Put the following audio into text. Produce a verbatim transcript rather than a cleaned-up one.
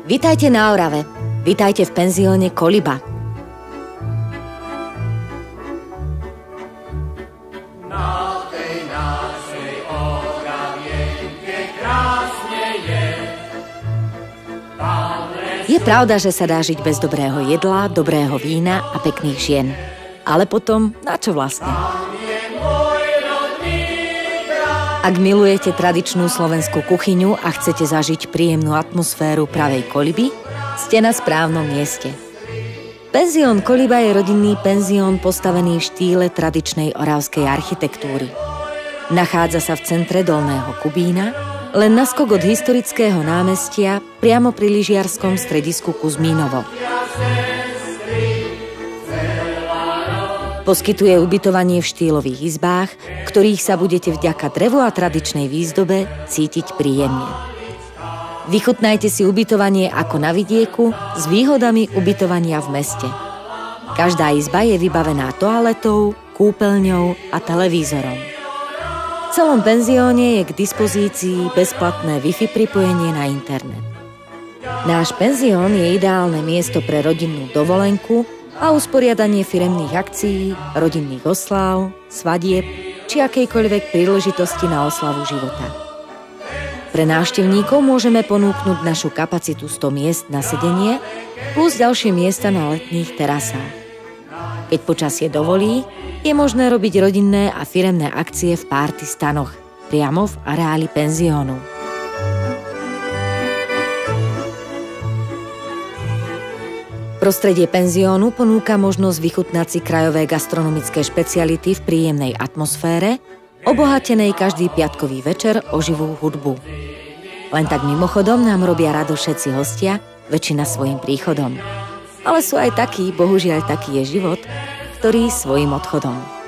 Vitajte na Orave. Vitajte v penzióne Koliba. Na tej našej Oravienke krásne je. Je pravda, že sa dá žiť bez dobrého jedla, dobrého vína a pekných žien. Ale potom, na čo vlastne? Ak milujete tradičnú slovenskú kuchyňu a chcete zažiť príjemnú atmosféru pravej Koliby, ste na správnom mieste. Penzión Koliba je rodinný penzión postavený v štýle tradičnej oravskej architektúry. Nachádza sa v centre Dolného Kubína, len naskok od historického námestia priamo pri lyžiarskom stredisku Kuzmínovo. Poskytuje ubytovanie v štýlových izbách, ktorých sa budete vďaka drevu a tradičnej výzdobe cítiť príjemne. Vychutnajte si ubytovanie ako na vidieku s výhodami ubytovania v meste. Každá izba je vybavená toaletou, kúpeľňou a televízorom. V celom penzióne je k dispozícii bezplatné Wi-Fi pripojenie na internet. Náš penzión je ideálne miesto pre rodinnú dovolenku a usporiadanie firemných akcií, rodinných osláv, svadieb či akejkoľvek príležitosti na oslavu života. Pre návštevníkov môžeme ponúknuť našu kapacitu sto miest na sedenie plus ďalšie miesta na letných terasách. Keď počasie dovolí, je možné robiť rodinné a firemné akcie v party stanoch priamo v areáli penziónu. Prostredie penziónu ponúka možnosť vychutnať si krajové gastronomické špeciality v príjemnej atmosfére, obohatenej každý piatkový večer o živú hudbu. Len tak mimochodom nám robia rado všetci hostia, väčšina svojim príchodom. Ale sú aj takí, bohužiaľ taký je život, ktorý svojim odchodom.